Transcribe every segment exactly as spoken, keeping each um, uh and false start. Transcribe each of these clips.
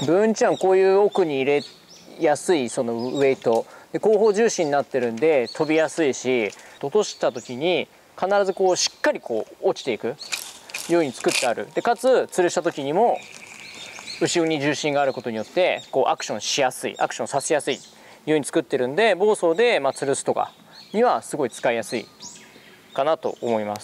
ブーンチャンこういう奥に入れやすいそのウェイトで後方重心になってるんで飛びやすいし、落とした時に必ずこうしっかりこう落ちていくように作ってある。でかつ吊るした時にも後ろに重心があることによってこうアクションしやすい、アクションさせやすいように作ってるんで、房総でまあ吊るすとかにはすごい使いやすいかなと思います。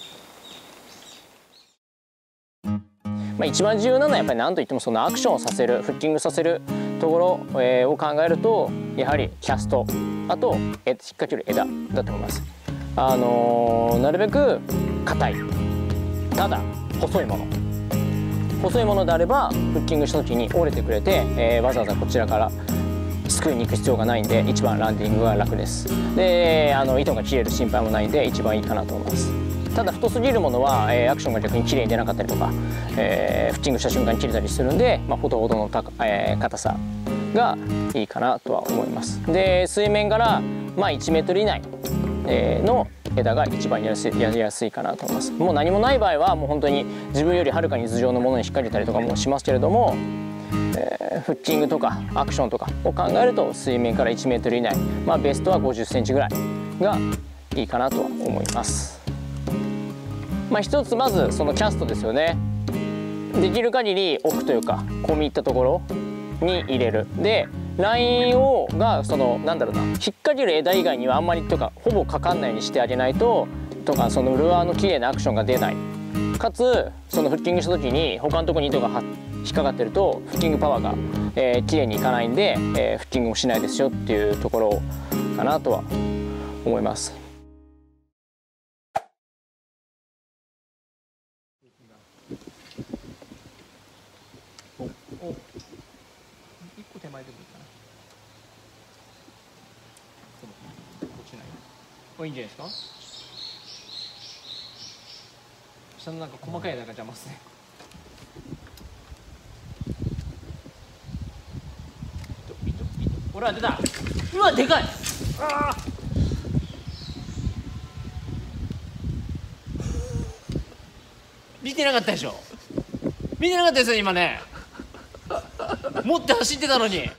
まあ、一番重要なのはやっぱり何といってもそのアクションをさせる、フッキングさせるところ、えー、を考えるとやはりキャスト、あとえ引っ掛ける枝だと思います。あのー、なるべく硬い、ただ細いもの細いものであればフッキングした時に折れてくれて、えー、わざわざこちらからすくいに行く必要がないんで一番ランディングが楽です。であの糸が切れる心配もないんで一番いいかなと思います。ただ太すぎるものは、えー、アクションが逆に綺麗に出なかったりとか、えー、フッキングした瞬間に切れたりするんで、まあ、ほどほどの高、えー、硬さがいいかなとは思います。で水面からまあいちメートル以内、えー、の枝が一番やりやすい、やりやすいかなと思います。もう何もない場合はもう本当に自分よりはるかに頭上のものに引っ掛けたりとかもしますけれども、えー、フッキングとかアクションとかを考えると水面からいちメートル以内、まあ、ベストはごじゅっセンチぐらいがいいかなとは思います。まあ、一つまずそのキャストですよね。できる限り奥というか込み入ったところに入れる。でラインをがそのなんだろうな、引っ掛ける枝以外にはあんまりとかほぼかかんないようにしてあげないととか、そのルアーの綺麗なアクションが出ない。かつそのフッキングした時に他のところに糸が引っかかってるとフッキングパワーが、えー、綺麗にいかないんで、えー、フッキングもしないですよっていうところかなとは思います。おおいっこ手前でもいいかな。落ちない。おいいんじゃないですか。下のなんか細かい枝が邪魔っすね。ほら出た。うわでかい。あ見てなかったでしょ。見てなかったですよ今ね。持って走ってたのに。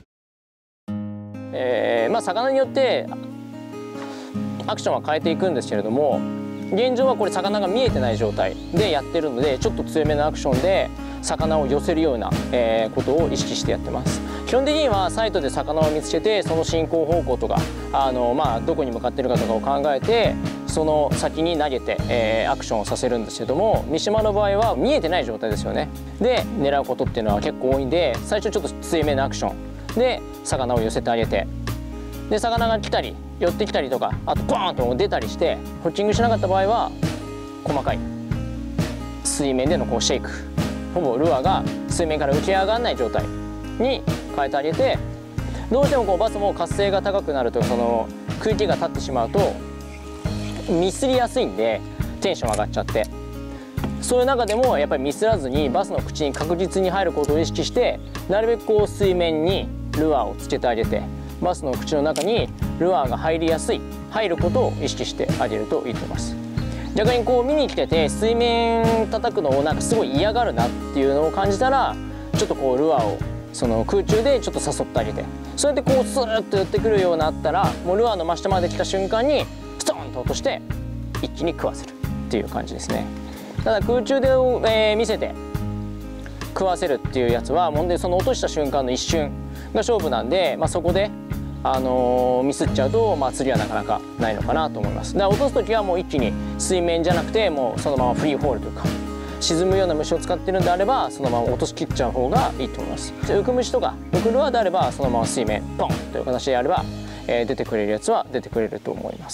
えー、まあ魚によってアクションは変えていくんですけれども、現状はこれ魚が見えてない状態でやってるので、ちょっと強めのアクションで魚を寄せるような、えー、ことを意識してやってます。基本的にはサイトで魚を見つけて、その進行方向とかあの、まあ、どこに向かってるかとかを考えてその先に投げて、えー、アクションをさせるんですけども、三島の場合は見えてない状態ですよね。で狙うことっていうのは結構多いんで、最初ちょっと強めのアクションで魚を寄せてあげて、で魚が来たり寄ってきたりとか、あとボーンと出たりしてフッキングしなかった場合は細かい水面でのこうシェイク、ほぼルアーが水面から浮き上がらない状態に変えてあげて、どうしてもこうバスも活性が高くなるとその空気が立ってしまうとミスりやすいんでテンション上がっちゃって、そういう中でもやっぱりミスらずにバスの口に確実に入ることを意識して、なるべくこう水面にルアーをつけてあげて、バスの口の中にルアーが入りやすい入ることを意識してあげるといいと思います。逆にこう見に来てて水面叩くのをなんかすごい嫌がるなっていうのを感じたら、ちょっとこうルアーをその空中でちょっと誘ってあげて、そうやってこうスーッと寄ってくるようになったら、もうルアーの真下まで来た瞬間にストーンと落として一気に食わせるっていう感じですね。ただ空中で、えー、見せて食わせるっていうやつはもんでその落とした瞬間の一瞬が勝負なんで、まあ、そこであのー、ミスっちゃうと、まあ、釣りはなかなかないのかなと思います。だから落とす時はもう一気に水面じゃなくて、もうそのままフリーホールというか沈むような虫を使ってるんであればそのまま落としきっちゃう方がいいと思います。浮く虫とか浮くルアーであればそのまま水面ポンという形でやれば、えー、出てくれるやつは出てくれると思います。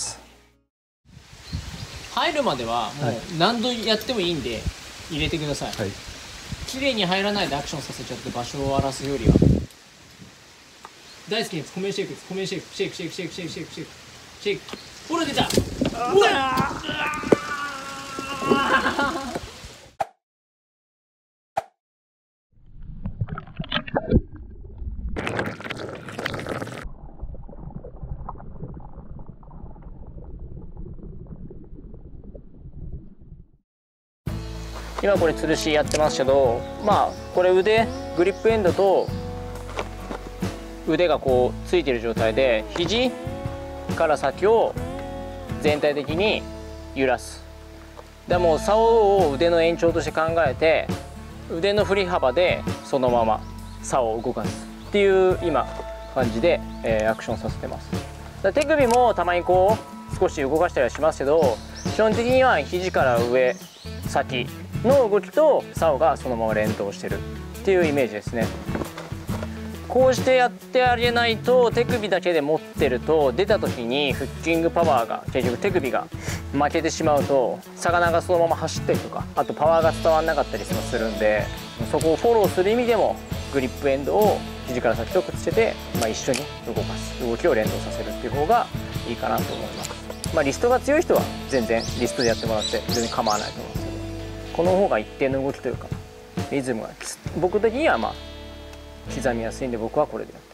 入るまではもう何度やってもいいんで入れてください。はい、綺麗に入らないでアクションさせちゃって場所を荒らすよりは。大好きなやつ、コメンシェイクです。コメンシェイク、シェイクシェイクシェイクシェイクシェイクシェイクシェイク。ほら出た。うわ今これ吊るしやってますけど、まあこれ腕グリップエンドと腕がこうついてる状態で、肘から先を全体的に揺らす。でもう竿を腕の延長として考えて、腕の振り幅でそのまま竿を動かすっていう今感じで、えー、アクションさせてます。だ手首もたまにこう少し動かしたりはしますけど、基本的には肘から上先の動きと竿がそのまま連動してるっていうイメージですね。こうしてやってあげないと、手首だけで持ってると出た時にフッキングパワーが結局手首が負けてしまうと、魚がそのまま走ったりとか、あとパワーが伝わらなかったりするんで、そこをフォローする意味でもグリップエンドを肘から先とくっつけて、まあ、一緒に動かす、動きを連動させるっていう方がいいかなと思います。まあ、リストが強い人は全然リストでやってもらって全然構わないと思うんですけど、この方が一定の動きというかリズムが僕的にはまあ刻みやすいんで、僕はこれでやって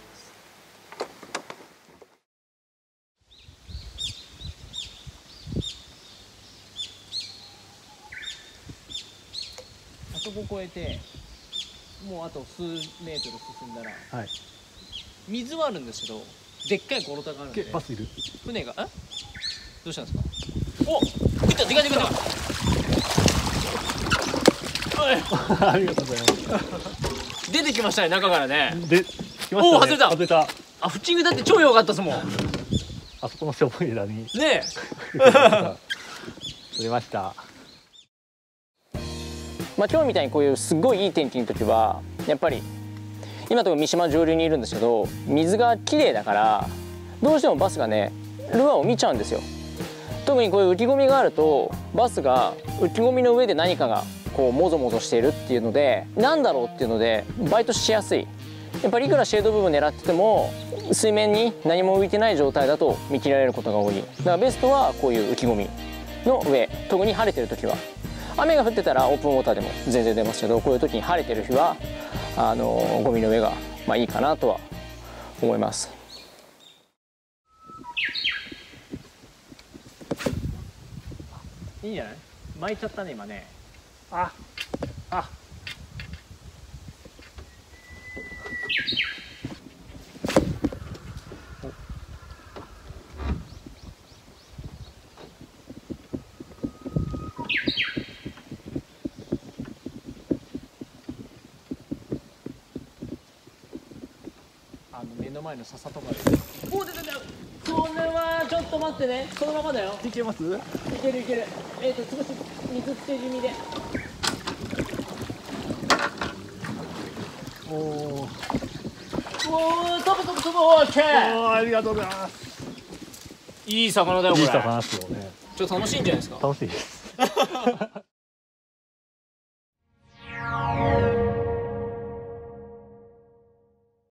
ます。あそこ越えてもうあと数メートル進んだら、はい、水はあるんですけど、でっかいゴロタがあるんで、 バスいる船がえどうしたんですか。おっ、いった、でかいでかいでかい。 ありがとうございます。 出てきましたね、中からね。 で、来ましたね。 おお、外れた。 外れた。 あ、フッチングだって超良かったですもん。 あそこのしょぼい枝に。 ねえ。 釣れました。 まあ今日みたいにこういうすごいいい天気の時はやっぱり今とか三島上流にいるんですけど、水が綺麗だからどうしてもバスがねルアーを見ちゃうんですよ。特にこういう浮き込みがあるとバスが浮き込みの上で何かがこうもぞもぞしているっていうので、なんだろうっていうのでバイトしやすい。やっぱりいくらシェード部分狙ってても水面に何も浮いてない状態だと見切られることが多い。だからベストはこういう浮き込みの上、特に晴れてる時は。雨が降ってたらオープンウォーターでも全然出ますけど、こういう時に晴れてる日はあのゴミの上がまあいいかなとは思います。いいんじゃない？巻いちゃったね今ね。あ、あ。あの目の前の笹とかで。おお、出た出た。それはちょっと待ってね。そのままだよ。 いけます？ いけるいける。えっと少し水つけ気味で。 おお。 おお、飛ぶ飛ぶ飛ぶ。オッケー。 おお、ありがとうございます。 いい魚だよこれ。 いい魚ですよね。 ちょっと楽しいんじゃないですか。 楽しいです。